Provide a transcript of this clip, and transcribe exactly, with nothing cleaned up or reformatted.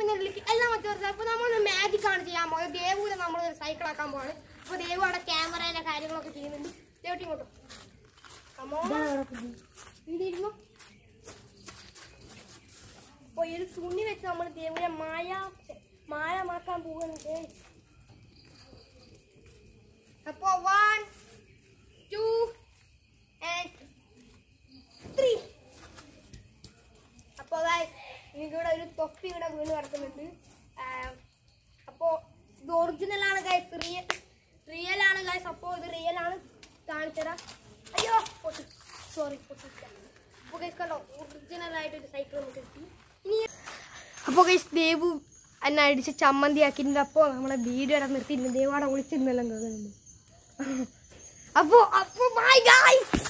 പിന്നെ എല്ലാം വെച്ചാൽ അപ്പോൾ നമ്മളൊരു മാജിക്കാണ് ചെയ്യാൻ പോകുന്നത്. ദേവുവിനെ നമ്മൾ സൈക്കിൾ ആക്കാൻ പോവാണ്. അപ്പോൾ ദേവു അവിടെ ക്യാമറേൻ്റെ കാര്യങ്ങളൊക്കെ ചെയ്യുന്നുണ്ട്. ദേവട്ടി ഇങ്ങോട്ടോ ഇതിരുന്നു. അപ്പോൾ ഈ ഒരു തുണി വെച്ച് നമ്മൾ ദേവുവിനെ മായ മായമാക്കാൻ പോകുന്നുണ്ട്. അപ്പോൾ വൺ ടു ആൻഡ് ത്രീ. അപ്പോൾ എനിക്കിവിടെ ഒരു തൊപ്പി ഇവിടെ വീണ് കിടക്കുന്നുണ്ട്. അപ്പോൾ ഇത് ഒറിജിനലാണ് ഗൈസ്, റിയൽ റിയൽ ആണ് ഗൈസ്. അപ്പോൾ ഇത് റിയൽ ആണ്, കാണിച്ചതാ. അയ്യോ പൊട്ടി, സോറി പൊട്ടിച്ച. അപ്പോൾ ഗൈസ് കണ്ടോ, ഒറിജിനലായിട്ടൊരു സൈക്കിൾ നമുക്ക് കിട്ടി. ഇനി അപ്പോൾ ഗൈസ് ദേവു എന്നെ അടിച്ച് ചമ്മന്തി ആക്കിയിട്ടുണ്ട്. അപ്പോൾ നമ്മളെ വീഡിയോ ഇവിടെ നിർത്തിയിട്ടുണ്ട്. ദേവാടെ വിളിച്ചിരുന്നെല്ലാം കേൾക്കുന്നുണ്ട്. അപ്പോൾ അപ്പോൾ ബൈ ഗൈസ്.